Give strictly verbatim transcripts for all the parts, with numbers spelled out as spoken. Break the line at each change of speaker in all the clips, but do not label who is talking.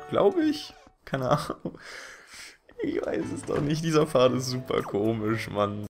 Glaube ich. Keine Ahnung. Ich weiß es doch nicht. Dieser Pfad ist super komisch, Mann.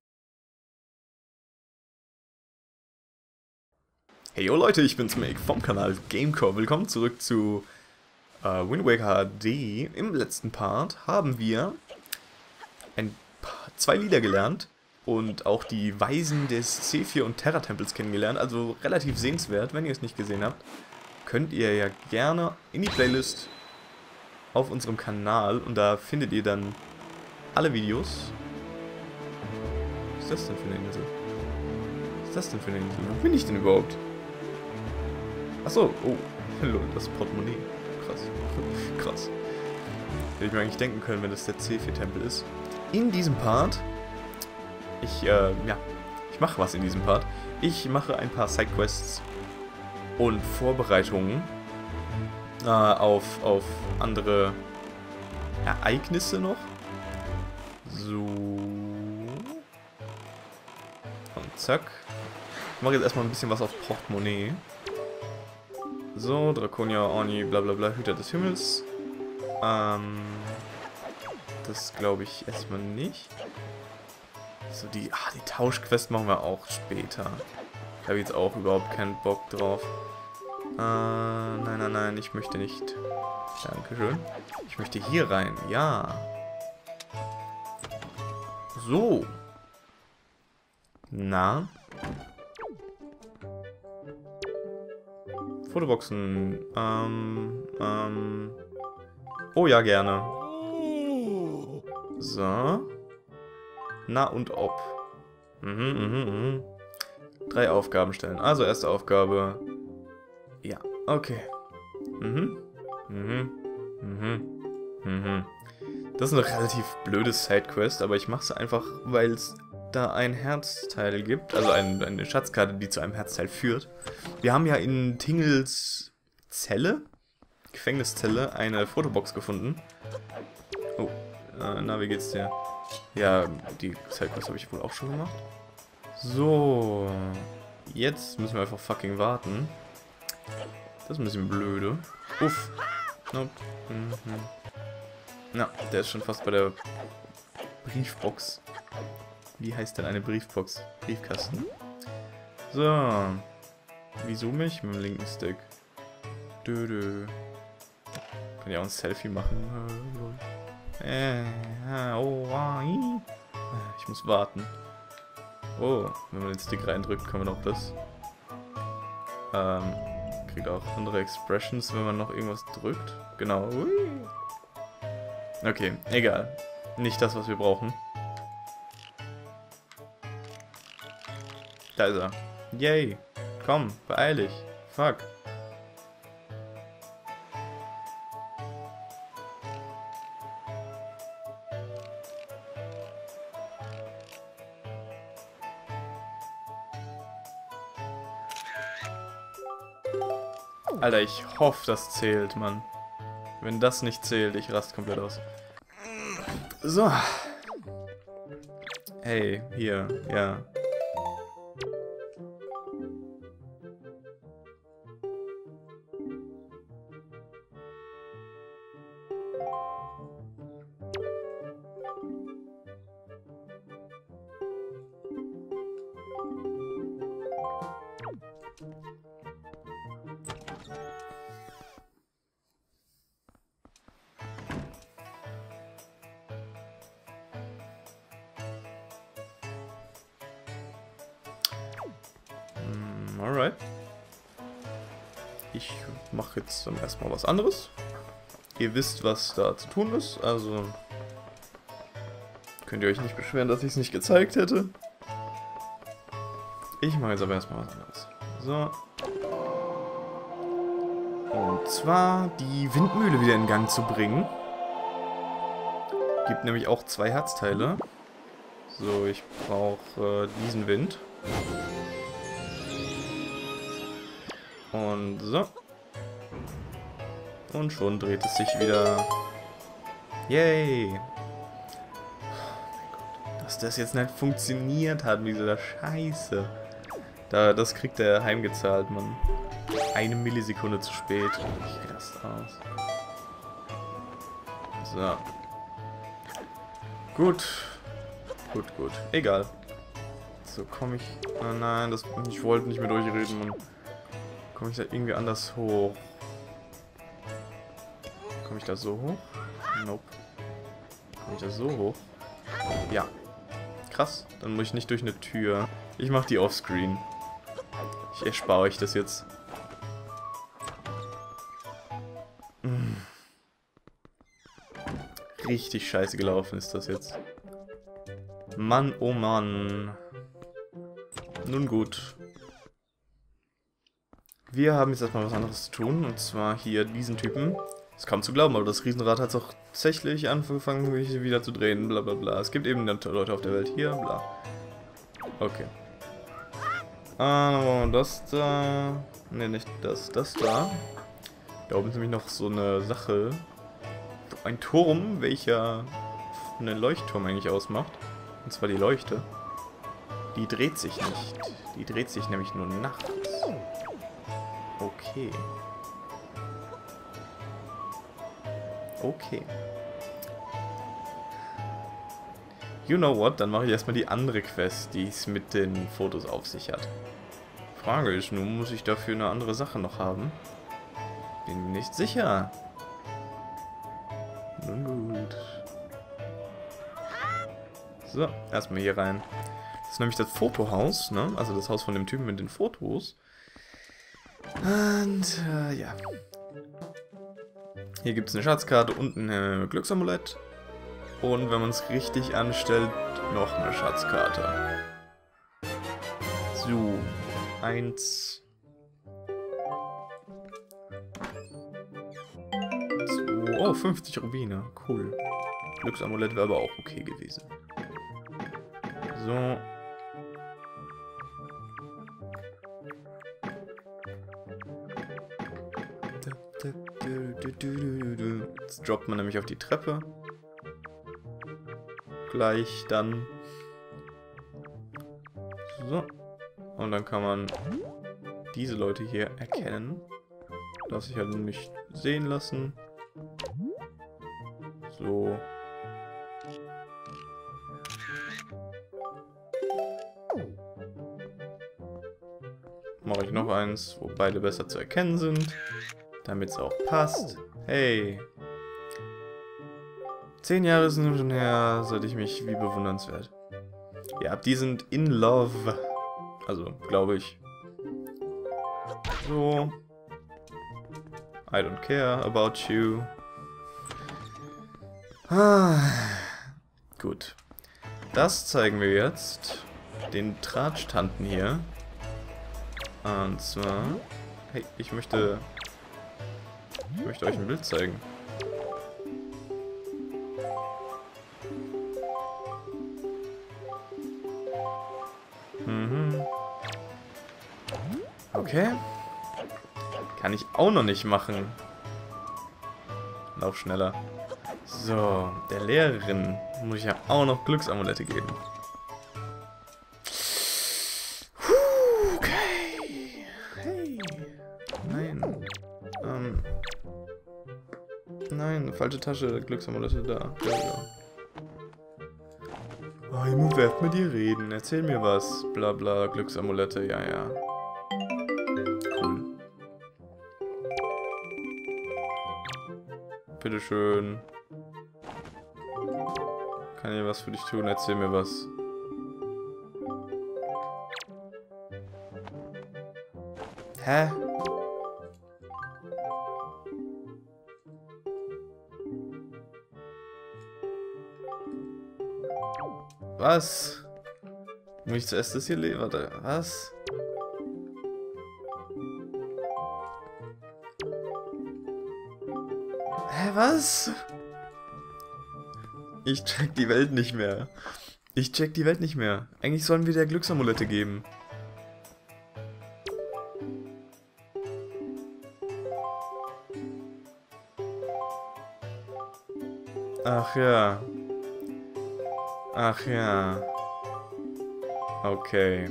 Hey yo Leute, ich bin's Make vom Kanal Gamecore. Willkommen zurück zu äh, Wind Waker H D. Im letzten Part haben wir ein paar, zwei Lieder gelernt und auch die Weisen des Zephyr und Terra Tempels kennengelernt. Also relativ sehenswert. Wenn ihr es nicht gesehen habt, könnt ihr ja gerne in die Playlist auf unserem Kanal und da findet ihr dann alle Videos. Was ist das denn für eine Insel? Was ist das denn für eine Insel? Wo bin ich denn überhaupt? Achso, oh, hallo, das Portemonnaie. Krass. Krass. Hätte ich mir eigentlich denken können, wenn das der Zephyr-Tempel ist. In diesem Part, ich, äh, ja, ich mache was in diesem Part. Ich mache ein paar Sidequests und Vorbereitungen äh, auf, auf andere Ereignisse noch. So. Und zack. Ich mache jetzt erstmal ein bisschen was auf Portemonnaie. So, Draconia, Orni, bla bla bla, Hüter des Himmels. Ähm, das glaube ich erstmal nicht. So, die, ah, die Tauschquest machen wir auch später. Da habe ich jetzt auch überhaupt keinen Bock drauf. Äh, nein, nein, nein, ich möchte nicht. Dankeschön. Ich möchte hier rein, ja. So. Na. Fotoboxen. Ähm, ähm. Oh ja, gerne. So. Na und ob. Mhm, mhm, mhm. Drei Aufgaben stellen. Also erste Aufgabe. Ja, okay. Mhm. Mhm. Mhm. Mhm. Das ist eine relativ blöde Sidequest, aber ich mache es einfach, weil es da ein Herzteil gibt, also ein, eine Schatzkarte, die zu einem Herzteil führt. Wir haben ja in Tingels Zelle, Gefängniszelle, eine Fotobox gefunden. Oh, äh, na, wie geht's dir? Ja, die Sidequest habe ich wohl auch schon gemacht. So, jetzt müssen wir einfach fucking warten. Das ist ein bisschen blöde. Uff. Nope. Mhm. Na, der ist schon fast bei der Briefbox. Wie heißt denn eine Briefbox? Briefkasten. So. Wieso mich? Mit dem linken Stick. Dö, dö. Kann ja auch ein Selfie machen. Äh, oh, ich muss warten. Oh, wenn man den Stick reindrückt, kann man auch das. Ähm, kriegt auch andere Expressions, wenn man noch irgendwas drückt. Genau. Okay, egal. Nicht das, was wir brauchen. Da ist er. Yay. Komm, beeil dich. Fuck. Alter, ich hoffe, das zählt, Mann. Wenn das nicht zählt, ich rast komplett aus. So. Hey, hier, ja. Alright. Ich mache jetzt dann erstmal was anderes. Ihr wisst, was da zu tun ist, also könnt ihr euch nicht beschweren, dass ich es nicht gezeigt hätte. Ich mache jetzt aber erstmal was anderes. So. Und zwar die Windmühle wieder in Gang zu bringen. Gibt nämlich auch zwei Herzteile. So, ich brauche äh, diesen Wind. Und so. Und schon dreht es sich wieder. Yay! Oh mein Gott. Dass das jetzt nicht funktioniert hat mit dieser Scheiße. Da, das kriegt er heimgezahlt, Mann. Eine Millisekunde zu spät. Ich raste aus. So. Gut. Gut, gut. Egal. So, komme ich... Oh nein, das, ich wollte nicht mit euch reden. Und komme ich da irgendwie anders hoch? Komme ich da so hoch? Nope. Komme ich da so hoch? Ja. Krass. Dann muss ich nicht durch eine Tür. Ich mache die offscreen. Ich erspare euch das jetzt. Hm. Richtig scheiße gelaufen ist das jetzt. Mann, oh Mann. Nun gut. Wir haben jetzt erstmal was anderes zu tun. Und zwar hier diesen Typen. Das ist kaum zu glauben, aber das Riesenrad hat es auch tatsächlich angefangen, mich wieder zu drehen. Bla bla bla. Es gibt eben Leute auf der Welt hier. Bla. Okay. Ah, das da. Ne, nicht das. Das da. Da oben ist nämlich noch so eine Sache. Ein Turm, welcher einen Leuchtturm eigentlich ausmacht. Und zwar die Leuchte. Die dreht sich nicht. Die dreht sich nämlich nur nachts. Okay. Okay. You know what? Dann mache ich erstmal die andere Quest, die es mit den Fotos auf sich hat. Frage ist nur, muss ich dafür eine andere Sache noch haben? Bin mir nicht sicher. Nun gut. So, erstmal hier rein. Das ist nämlich das Fotohaus, ne? Also das Haus von dem Typen mit den Fotos. Und, äh, ja. Hier gibt es eine Schatzkarte und ein Glücksamulett. Und wenn man es richtig anstellt, noch eine Schatzkarte. So, eins. Zwei, oh, fünfzig Rubine, cool. Glücksamulett wäre aber auch okay gewesen. So. Jetzt droppt man nämlich auf die Treppe. Gleich dann. So. Und dann kann man diese Leute hier erkennen. Darf sich halt nicht sehen lassen. So. Mache ich noch eins, wo beide besser zu erkennen sind. Damit es auch passt. Hey. Zehn Jahre sind schon her, seit ich mich wie bewundernswert. Ja, die sind in love. Also, glaube ich. So. I don't care about you. Ah. Gut. Das zeigen wir jetzt den Tratschtanten hier. Und zwar... Hey, ich möchte... Ich möchte euch ein Bild zeigen. Mhm. Okay. Kann ich auch noch nicht machen. Lauf schneller. So, der Lehrerin muss ich ja auch noch Glücksamulette geben. Okay. Hey. Nein. Ähm. Nein, falsche Tasche, Glücksamulette da. Ja, ja. Oh, ich muss erst mit dir reden. Erzähl mir was. Bla bla, Glücksamulette, ja, ja. Cool. Bitteschön. Kann ich was für dich tun? Erzähl mir was. Hä? Was? Muss ich zuerst das hier lesen? Warte, was? Hä, was? Ich check die Welt nicht mehr. Ich check die Welt nicht mehr. Eigentlich sollen wir der Glücksamulette geben. Ach ja. Ach ja. Okay.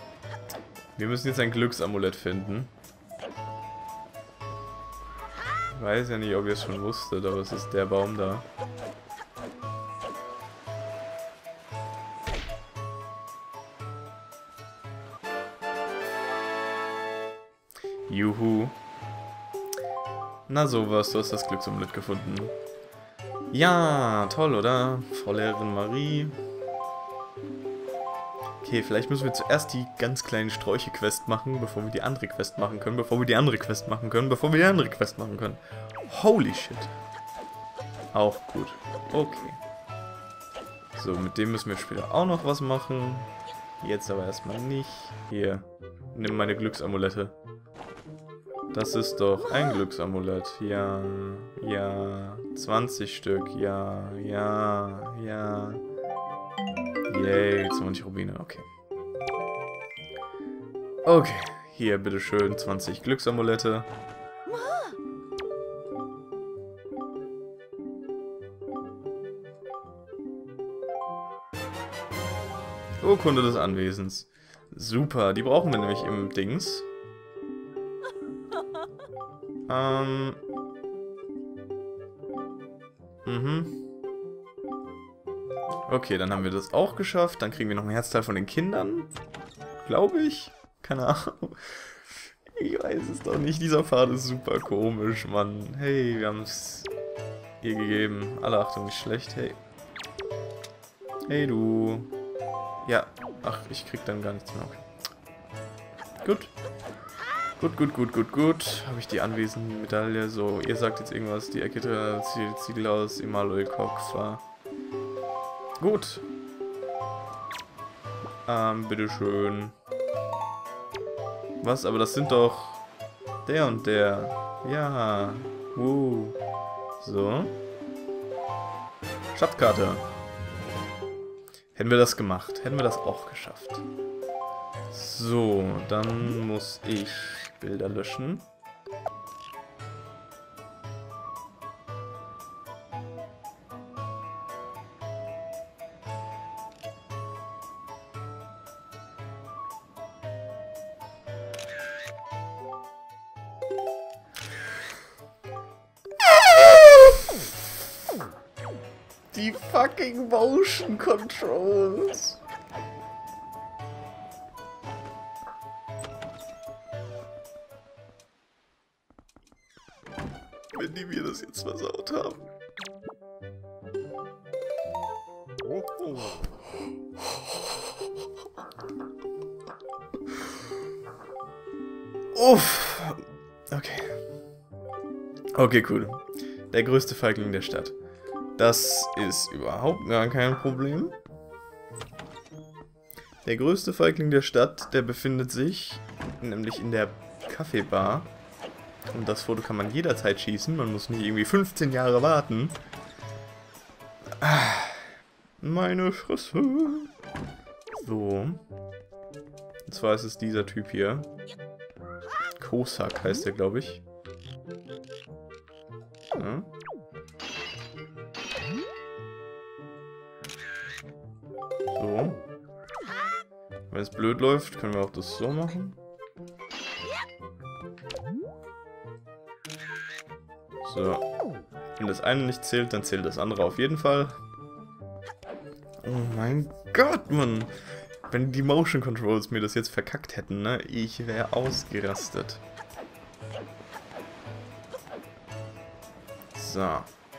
Wir müssen jetzt ein Glücksamulett finden. Ich weiß ja nicht, ob ihr es schon wusstet, aber es ist der Baum da. Juhu. Na sowas, du hast das Glücksamulett gefunden. Ja, toll, oder? Frau Lehrerin Marie. Okay, vielleicht müssen wir zuerst die ganz kleinen Sträuche-Quest machen, bevor wir die andere Quest machen können, bevor wir die andere Quest machen können, bevor wir die andere Quest machen können. Holy shit. Auch gut. Okay. So, mit dem müssen wir später auch noch was machen. Jetzt aber erstmal nicht. Hier, nimm meine Glücksamulette. Das ist doch ein Glücksamulett. Ja, ja. zwanzig Stück. Ja, ja, ja. Yay, zwanzig Rubine. Okay. Okay. Hier, bitteschön, zwanzig Glücksamulette. Urkunde des Anwesens. Super, die brauchen wir nämlich im Dings. Ähm. Mhm. Okay, dann haben wir das auch geschafft. Dann kriegen wir noch ein Herzteil von den Kindern. Glaube ich. Keine Ahnung. Ich weiß es doch nicht. Dieser Pfad ist super komisch, Mann. Hey, wir haben es ihr gegeben. Alle Achtung, nicht schlecht. Hey. Hey, du. Ja. Ach, ich krieg dann gar nichts mehr. Okay. Gut. Gut, gut, gut, gut, gut. Habe ich die anwesende Medaille. So, ihr sagt jetzt irgendwas. Die Ecke Ziegel aus Imaloy Kokfa. Gut. Ähm, bitteschön. Was? Aber das sind doch der und der. Ja. Uh. So. Schatzkarte. Hätten wir das gemacht. Hätten wir das auch geschafft. So, dann muss ich Bilder löschen. Die fucking Motion Controls. Wenn die mir das jetzt versaut haben. Uff. Okay. Okay, cool. Der größte Feigling der Stadt. Das ist überhaupt gar kein Problem. Der größte Feigling der Stadt, der befindet sich nämlich in der Kaffeebar. Und das Foto kann man jederzeit schießen. Man muss nicht irgendwie fünfzehn Jahre warten. Meine Fresse. So. Und zwar ist es dieser Typ hier. Kosak heißt der, glaube ich. Ja. So. Wenn es blöd läuft, können wir auch das so machen. So. Wenn das eine nicht zählt, dann zählt das andere auf jeden Fall. Oh mein Gott, Mann. Wenn die Motion Controls mir das jetzt verkackt hätten, ne? Ich wäre ausgerastet. So.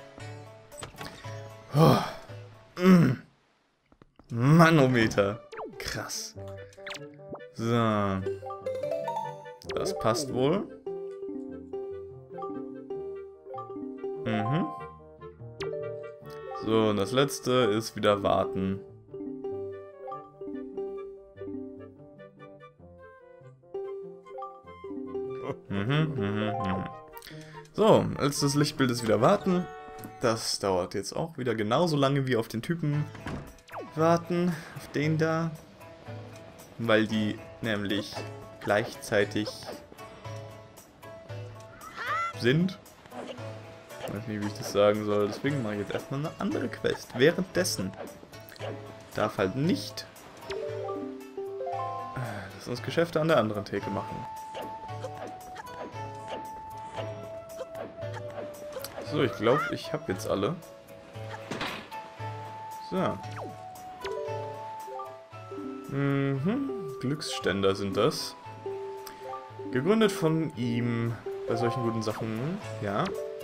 Oh. Mm. Manometer. Krass. So. Das passt wohl. Mhm. So, und das letzte ist wieder warten. Mhm, mhm, mhm. So, letztes Lichtbild ist wieder warten. Das dauert jetzt auch wieder genauso lange wie auf den Typen warten. Auf den da. Weil die nämlich gleichzeitig sind. Ich weiß nicht, wie ich das sagen soll. Deswegen mache ich jetzt erstmal eine andere Quest. Währenddessen darf halt nicht lass uns Geschäfte an der anderen Theke machen. So, ich glaube, ich habe jetzt alle. So. Mhm. Glücksständer sind das. Gegründet von ihm bei solchen guten Sachen. Ja.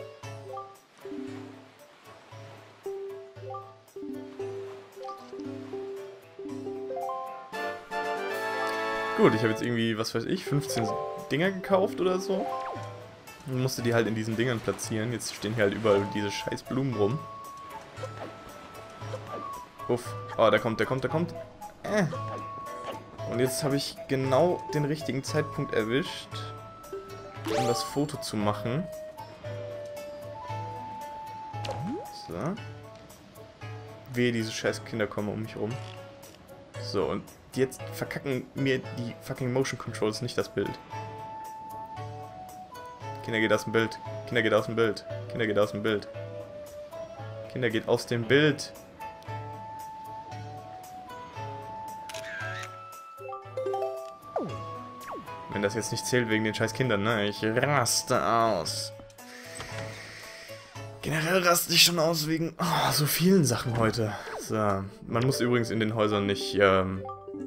Gut, ich habe jetzt irgendwie, was weiß ich, fünfzehn Dinger gekauft oder so. Und musste die halt in diesen Dingern platzieren. Jetzt stehen hier halt überall diese scheiß Blumen rum. Uff. Oh, der kommt, der kommt, der kommt. Äh. Und jetzt habe ich genau den richtigen Zeitpunkt erwischt, um das Foto zu machen. So. Wehe, diese scheiß Kinder kommen um mich rum. So, und jetzt verkacken mir die fucking Motion Controls nicht das Bild. Kinder, geht aus dem Bild. Kinder, geht aus dem Bild. Kinder, geht aus dem Bild. Kinder, geht aus dem Bild. Wenn das jetzt nicht zählt wegen den scheiß Kindern, ne? Ich raste aus. Generell raste ich schon aus wegen oh, so vielen Sachen heute. So. Man muss übrigens in den Häusern nicht, ähm,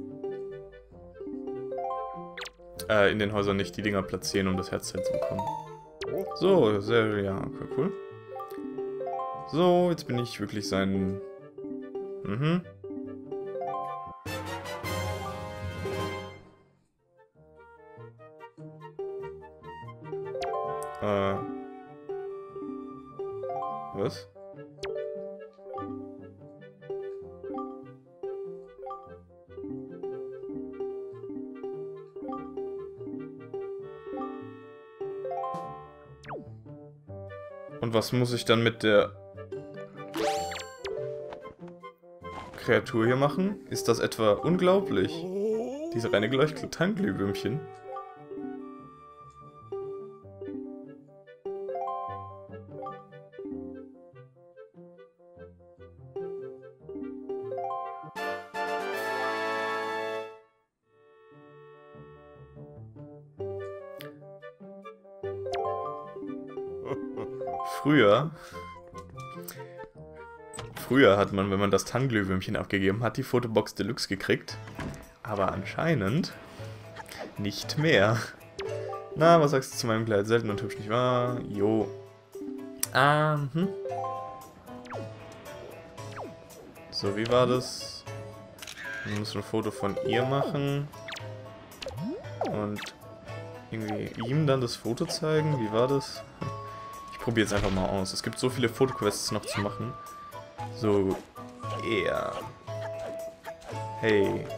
äh, in den Häusern nicht die Dinger platzieren, um das Herzzeichen zu bekommen. So, sehr, ja, okay, cool. So, jetzt bin ich wirklich sein... Mhm. Äh. Was? Und was muss ich dann mit der Kreatur hier machen? Ist das etwa unglaublich? Diese reine Tanglühwürmchen. Früher, früher hat man, wenn man das Tanglühwürmchen abgegeben hat, die Fotobox Deluxe gekriegt. Aber anscheinend nicht mehr. Na, was sagst du zu meinem Kleid? Selten und hübsch, nicht wahr? Jo. Ah, hm. So, wie war das? Man muss ein Foto von ihr machen. Und irgendwie ihm dann das Foto zeigen. Wie war das? Ich probiere jetzt einfach mal aus. Es gibt so viele Fotoquests noch zu machen. So, eher. Hey.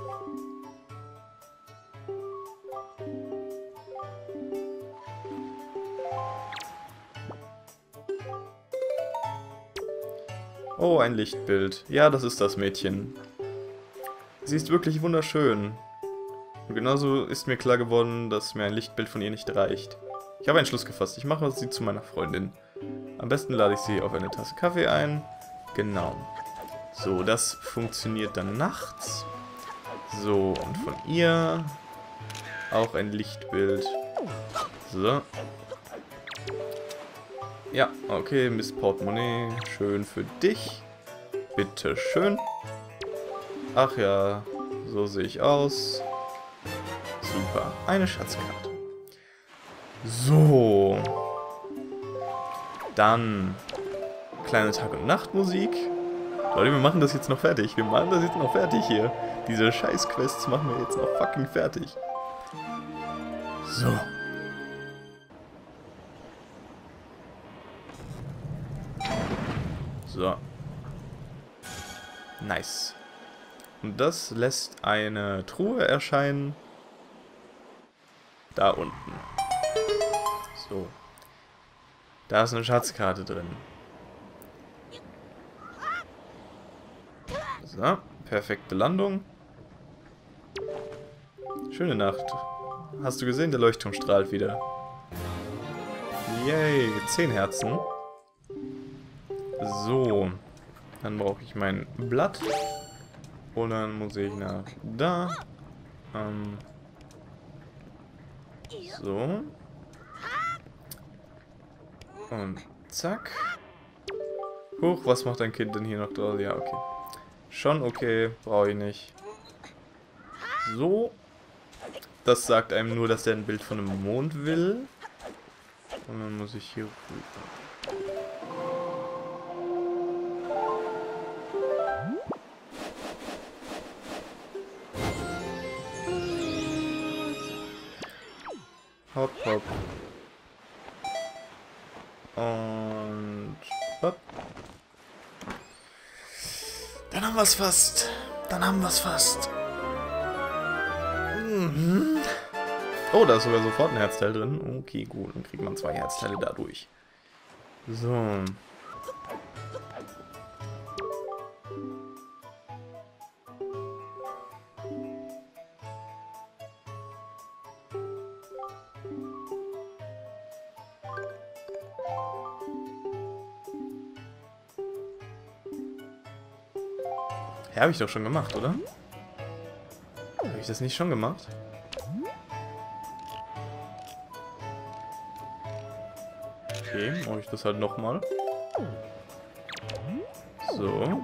Oh, ein Lichtbild. Ja, das ist das Mädchen. Sie ist wirklich wunderschön. Und genauso ist mir klar geworden, dass mir ein Lichtbild von ihr nicht reicht. Ich habe einen Schluss gefasst. Ich mache sie zu meiner Freundin. Am besten lade ich sie auf eine Tasse Kaffee ein. Genau. So, das funktioniert dann nachts. So, und von ihr auch ein Lichtbild. So. Ja, okay, Miss Portemonnaie. Schön für dich. Bitte schön. Ach ja, so sehe ich aus. Super, eine Schatzkarte. So. Dann kleine Tag- und Nachtmusik. Leute, wir machen das jetzt noch fertig. Wir machen das jetzt noch fertig hier. Diese Scheiß-Quests machen wir jetzt noch fucking fertig. So. So. Nice. Und das lässt eine Truhe erscheinen. Da unten. So. Da ist eine Schatzkarte drin. So, perfekte Landung. Schöne Nacht. Hast du gesehen, der Leuchtturm strahlt wieder. Yay, zehn Herzen. So. Dann brauche ich mein Blatt. Und dann muss ich nach da. Ähm. So. Und Zack. Huch, was macht dein Kind denn hier noch draus? Ja, okay. Schon okay, brauche ich nicht. So. Das sagt einem nur, dass er ein Bild von einem Mond will. Und dann muss ich hier rüber. Hopp, hopp. Und hopp. Dann haben wir es fast. Dann haben wir es fast. Mhm. Oh, da ist sogar sofort ein Herzteil drin. Okay, gut. Dann kriegt man zwei Herzteile dadurch. So. Ja, habe ich doch schon gemacht, oder? Habe ich das nicht schon gemacht? Okay, mache ich das halt nochmal. So.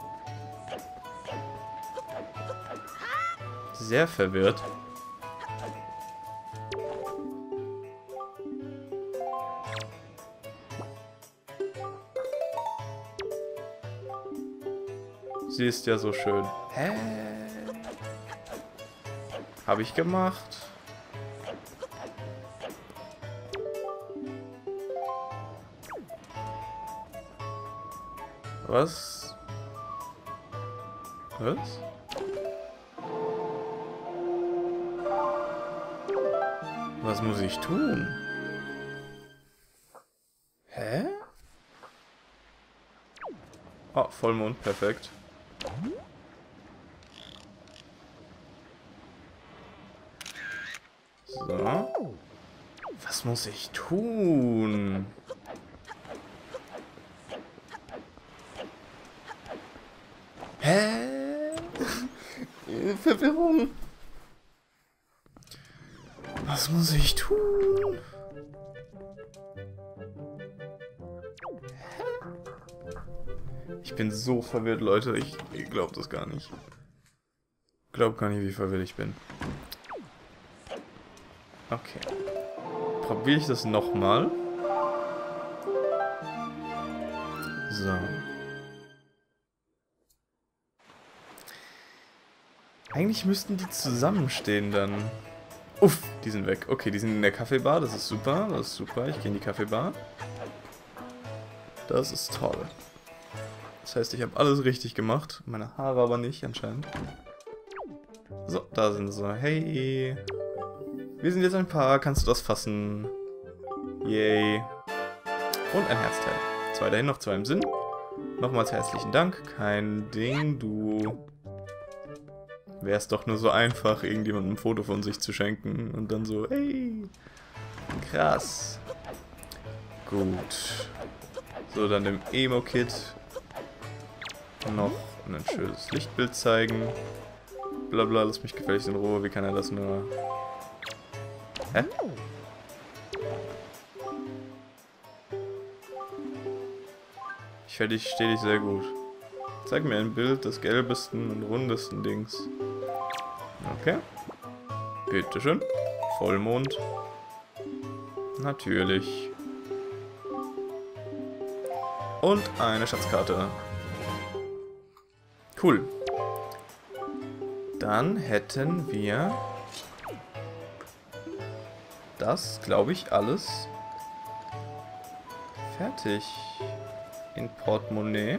Sehr verwirrt. Sie ist ja so schön. Hä? Habe ich gemacht? Was? Was? Was muss ich tun? Hä? Oh, Vollmond, perfekt. So. Was muss ich tun? Hä? Verwirrung. Was muss ich tun? Hä? Ich bin so verwirrt, Leute. Ich, ich glaube das gar nicht. Ich glaube gar nicht, wie verwirrt ich bin. Okay. Probiere ich das nochmal. So. Eigentlich müssten die zusammenstehen dann. Uff, die sind weg. Okay, die sind in der Kaffeebar. Das ist super. Das ist super. Ich gehe in die Kaffeebar. Das ist toll. Das heißt, ich habe alles richtig gemacht. Meine Haare aber nicht, anscheinend. So, da sind sie. Hey. Wir sind jetzt ein Paar. Kannst du das fassen? Yay. Und ein Herzteil. Zwei dahin, noch zwei im Sinn. Nochmals herzlichen Dank. Kein Ding, du... Wäre es doch nur so einfach, irgendjemandem ein Foto von sich zu schenken. Und dann so, hey. Krass. Gut. So, dann dem Emo-Kid noch ein schönes Lichtbild zeigen. Blabla, lass mich gefälligst in Ruhe. Wie kann er das nur... Hä? Ich verstehe dich, steh dich sehr gut. Zeig mir ein Bild des gelbesten und rundesten Dings. Okay. Bitteschön. Vollmond. Natürlich. Und eine Schatzkarte. Cool. Dann hätten wir das, glaube ich, alles fertig in Portemonnaie.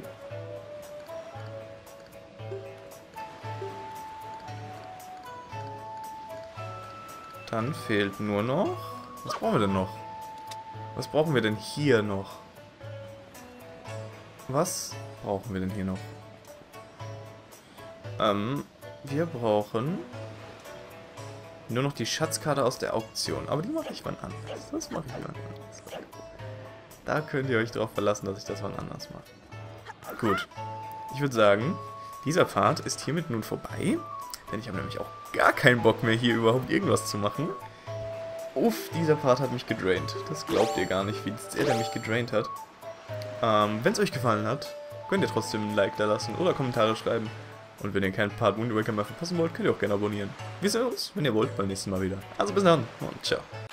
Dann fehlt nur noch... Was brauchen wir denn noch? Was brauchen wir denn hier noch? Was brauchen wir denn hier noch? Ähm, wir brauchen nur noch die Schatzkarte aus der Auktion. Aber die mache ich wann anders. Das mache ich wann anders. Da könnt ihr euch darauf verlassen, dass ich das wann anders mache. Gut. Ich würde sagen, dieser Part ist hiermit nun vorbei. Denn ich habe nämlich auch gar keinen Bock mehr, hier überhaupt irgendwas zu machen. Uff, dieser Part hat mich gedraint. Das glaubt ihr gar nicht, wie sehr der mich gedraint hat. Ähm, wenn es euch gefallen hat, könnt ihr trotzdem ein Like da lassen oder Kommentare schreiben. Und wenn ihr keinen Part Wind Waker mehr verpassen wollt, könnt ihr auch gerne abonnieren. Wir sehen uns, wenn ihr wollt, beim nächsten Mal wieder. Also bis dann und ciao.